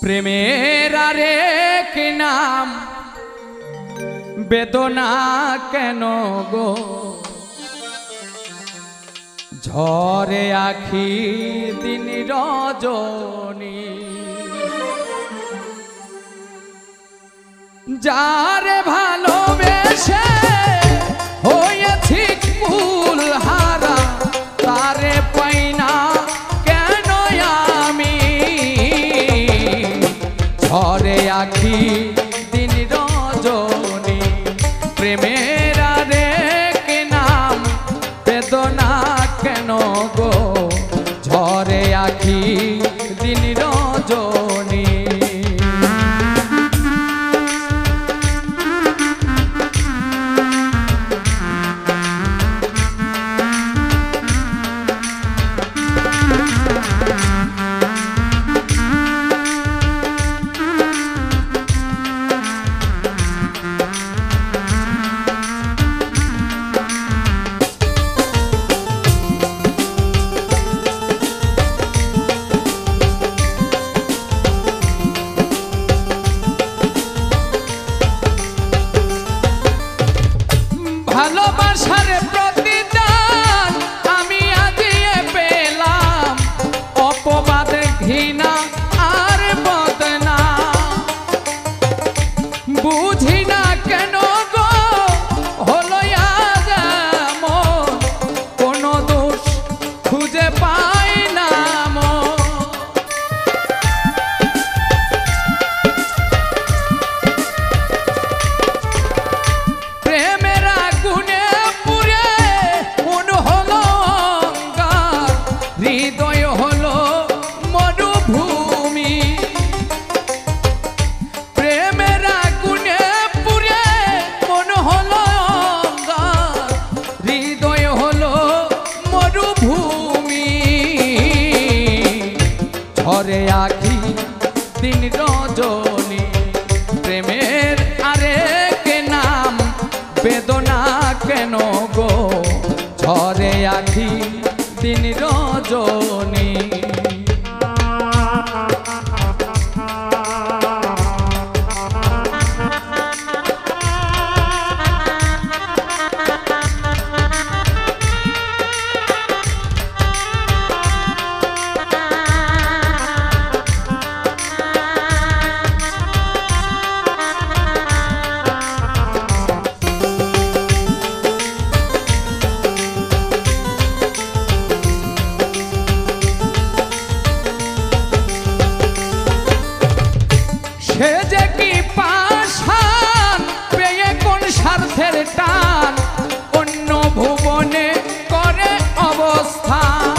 প্রেমের আরেক নাম বেদনা কেন গো, ঝরে আখি দিন রজনী। যারে ভালোবেসে হয়েছি কুল হারা, তারে পাই না কেন আমি। ঝরে আখি দিন রজনী, প্রেমের আরেক নাম বেদনা কেন গো, ঝরে আখি দিন রজনী। ভালোবাসার প্রতিদান আমি আজিয়ে পেলাম, অপবাদ ঘৃণা আর বদনাম। বুঝি না কেন গো হলো আজ এমন, কোনো দোষ খুঁজে পাই না মন। হৃদয় হলো মরুভূমি, প্রেমের আগুনে পুড়ে মন হলো অঙ্গার। হৃদয় হলো মরুভূমি, ঝরে আখি দিন রজনী। প্রেমের আরেক নাম বেদনা কেন গো, ঝরে আখি দিন রজনী। সে যে কি পাষাণ পেয়ে কোন স্বার্থের টান, অন্য ভুবনে করে অবস্থান।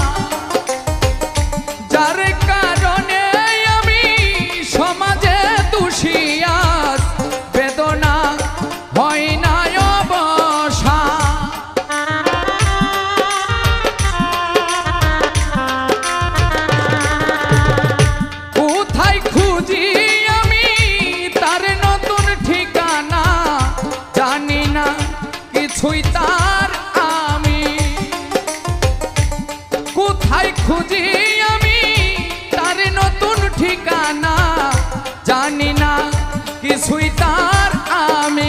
যার কারণে আমি সমাজে দোষী আজ, বেদনা হয় না অবসান। কোথায় খুঁজি জানি না কিছুই তার আমি। কোথায় খুঁজি আমি তার নতুন ঠিকানা, জানি না কিছুই তার আমি।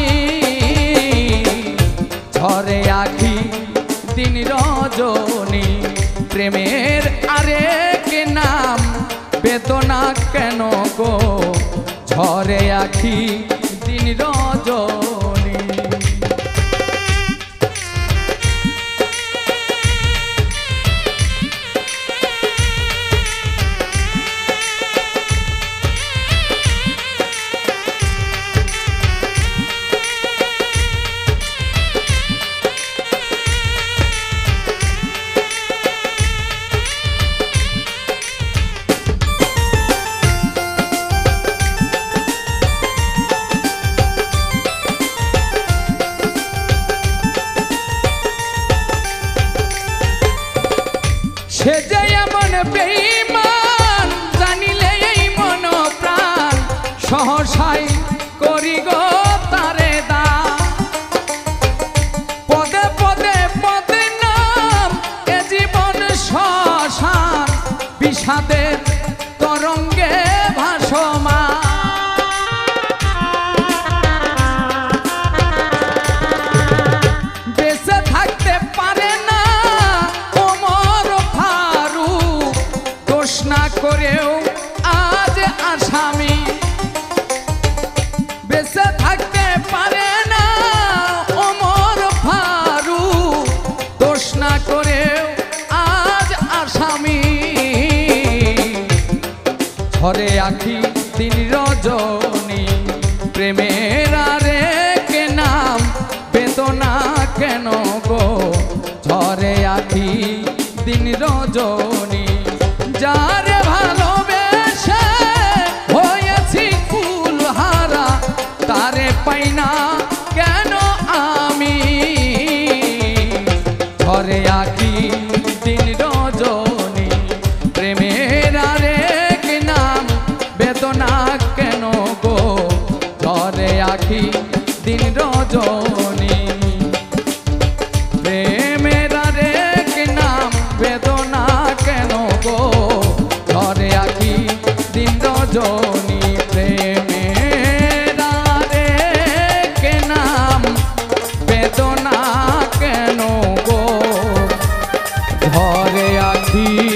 ঝরে আখি দিন রজনী, প্রেমের আরেক নাম বেদনা কেন গো, ঝরে আখি দিন রজনী। ঝরে আখি দিন রজনী প্রেমের আরেক নাম বেদনা কেন গো ঝরে আখি দিন রজনী যারে ভালোবেসে হয়েছি কুলহারা তারে পাইনা কেন আমি ঝরে আখি দিন রজনী প্রেমের আরেক নাম বেদনা কেন গো ঝরে আখি দিন রজনী প্রেমের আরেক নাম বেদনা কেন গো ঝরে আখি দিন রজনী প্রেমের আরেক নাম বেদনা কেন গো ঝরে আখি